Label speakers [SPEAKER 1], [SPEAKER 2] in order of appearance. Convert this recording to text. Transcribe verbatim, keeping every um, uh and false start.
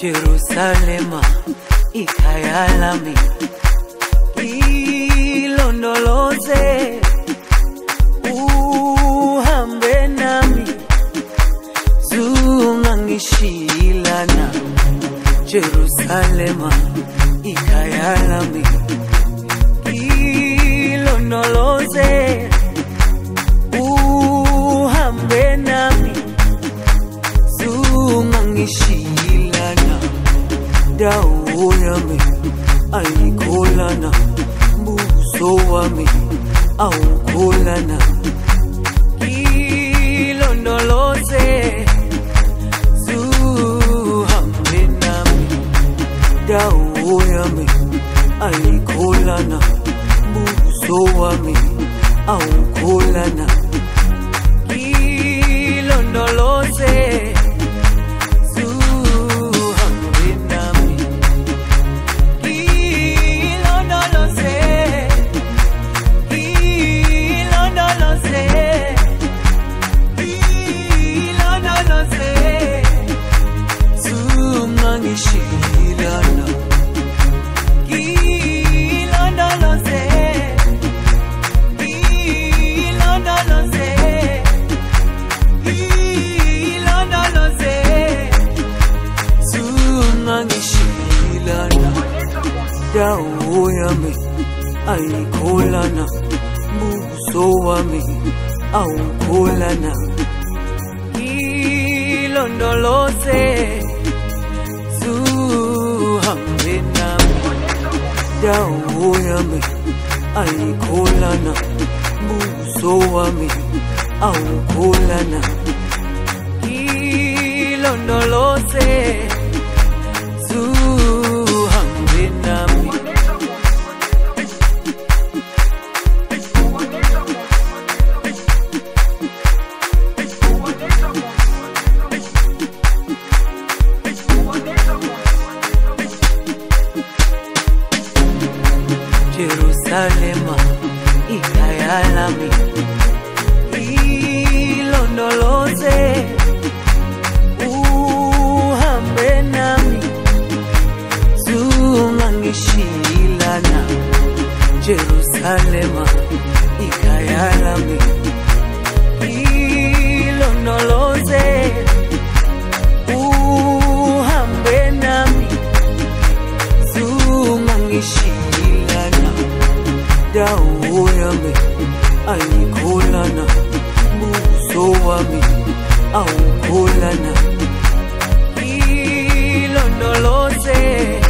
[SPEAKER 1] Jerusalema ikhaya lami, ilondoloze uhambe nami, zungangishilana. Jerusalema ikhaya lami, ilondoloze uhambe nami, zungangishilana. Dawo yami ayikholana, mbuso wami awukholana. Ilondoloze zuhambe nami, dawo yami ayikholana, mbuso wami awukholana. Ilondoloze ngishilana, ilondoloze, ilondoloze, ilondoloze, zungangishilana. Dawo yami ayikholana, mbuso wami awukholana. Ilondoloze zuhambe nami, dawo yami ayikholana, mbuso wami awukholana. Ilondoloze zuhambe nami. Jerusalema ikhaya lami, ilondoloze uhambe nami, zungangishilana. Jerusalema ikhaya lami, ilondoloze uhambe nami, zungangishilana. Dawo yami ayikholana, mbuso wami awukholana. Ilondoloze